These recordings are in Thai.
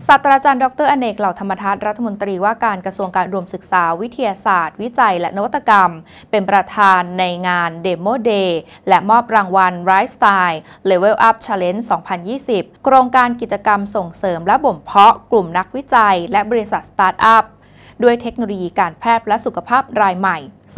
ศาสตราจารย์ดร.อเนก เหล่าธรรมทัศน์รัฐมนตรีว่าการกระทรวงการอุดมศึกษาวิทยาศาสตร์วิจัยและนวัตกรรมเป็นประธานในงาน Demo Day และมอบรางวัล Right Style Level Up Challenge 2020 โครงการกิจกรรมส่งเสริมและบ่มเพาะกลุ่มนักวิจัยและบริษัทสตาร์ทอัพด้วยเทคโนโลยีการแพทย์และสุขภาพรายใหม่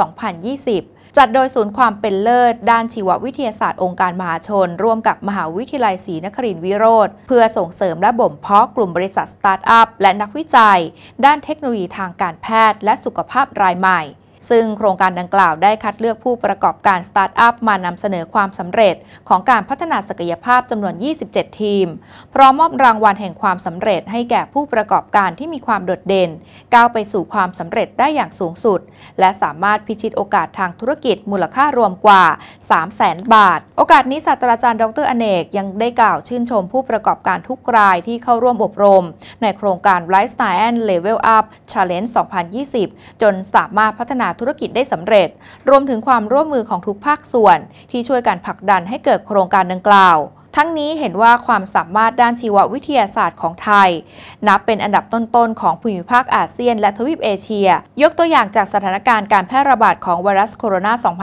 2020 จัดโดยศูนย์ความเป็นเลิศด้านชีววิทยาศาสตร์องค์การมหาชนร่วมกับมหาวิทยาลัยศรีนครินทร์วิโรธเพื่อส่งเสริมและบ่มเพาะกลุ่มบริษัทสตาร์ทอัพและนักวิจัยด้านเทคโนโลยีทางการแพทย์และสุขภาพรายใหม่ซึ่งโครงการดังกล่าวได้คัดเลือกผู้ประกอบการสตาร์ทอัพมานำเสนอความสำเร็จของการพัฒนาศักยภาพจำนวน 27 ทีมพร้อมมอบรางวัลแห่งความสำเร็จให้แก่ผู้ประกอบการที่มีความโดดเด่นก้าวไปสู่ความสำเร็จได้อย่างสูงสุดและสามารถพิชิตโอกาสทางธุรกิจมูลค่ารวมกว่า 300,000 บาทโอกาสนี้ศาสตราจารย์ดร.อเนกยังได้กล่าวชื่นชมผู้ประกอบการทุกรายที่เข้าร่วมอบรมในโครงการ Lifestyle Level Up Challenge 2020 จนสามารถพัฒนาธุรกิจได้สำเร็จรวมถึงความร่วมมือของทุกภาคส่วนที่ช่วยกันผลักดันให้เกิดโครงการดังกล่าวทั้งนี้เห็นว่าความสามารถด้านชีววิทยาศาสตร์ของไทยนับเป็นอันดับต้นๆของภูมิภาคอาเซียนและทวีปเอเชียยกตัวอย่างจากสถานการณ์การแพร่ระบาดของไวรัสโคโรนา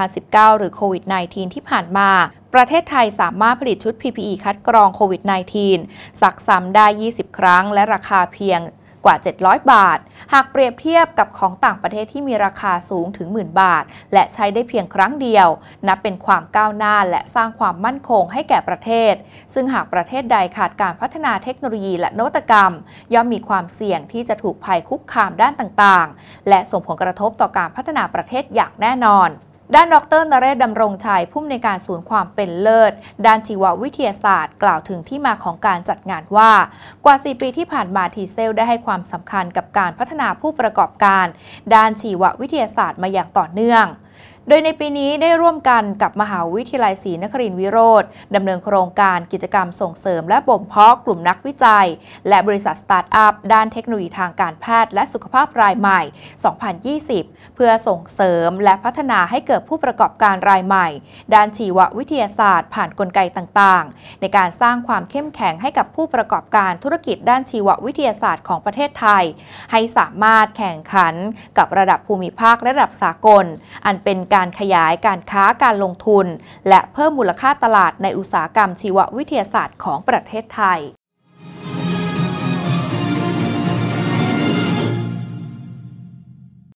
2019 หรือโควิด -19 ที่ผ่านมาประเทศไทยสามารถผลิตชุด PPE คัดกรองโควิด -19 ซักซ้ำได้ 20 ครั้งและราคาเพียงกว่า 700 บาทหากเปรียบเทียบกับของต่างประเทศที่มีราคาสูงถึง 10,000 บาทและใช้ได้เพียงครั้งเดียวนับเป็นความก้าวหน้าและสร้างความมั่นคงให้แก่ประเทศซึ่งหากประเทศใดขาดการพัฒนาเทคโนโลยีและนวัตกรรมย่อมมีความเสี่ยงที่จะถูกภัยคุกคามด้านต่างๆและส่งผลกระทบต่อการพัฒนาประเทศอย่างแน่นอนด้านดร.นเรศ ดำรงชัยผู้อำนวยการศูนย์ความเป็นเลิศด้านชีววิทยาศาสตร์กล่าวถึงที่มาของการจัดงานว่ากว่า 4 ปีที่ผ่านมาทีเซลได้ให้ความสำคัญกับการพัฒนาผู้ประกอบการด้านชีววิทยาศาสตร์มาอย่างต่อเนื่องโดยในปีนี้ได้ร่วมกันกับมหาวิทยาลัยศรีนครินทร์วิโรธดำเนินโครงการกิจกรรมส่งเสริมและบ่มเพาะกลุ่มนักวิจัยและบริษัทสตาร์ทอัพด้านเทคโนโลยีทางการแพทย์และสุขภาพรายใหม่ 2020 เพื่อส่งเสริมและพัฒนาให้เกิดผู้ประกอบการรายใหม่ด้านชีววิทยาศาสตร์ผ่านกลไกต่างๆในการสร้างความเข้มแข็งให้กับผู้ประกอบการธุรกิจด้านชีววิทยาศาสตร์ของประเทศไทยให้สามารถแข่งขันกับระดับภูมิภาคและระดับสากลอันเป็นการขยายการค้าการลงทุนและเพิ่มมูลค่าตลาดในอุตสาหกรรมชีววิทยาศาสตร์ของประเทศไทย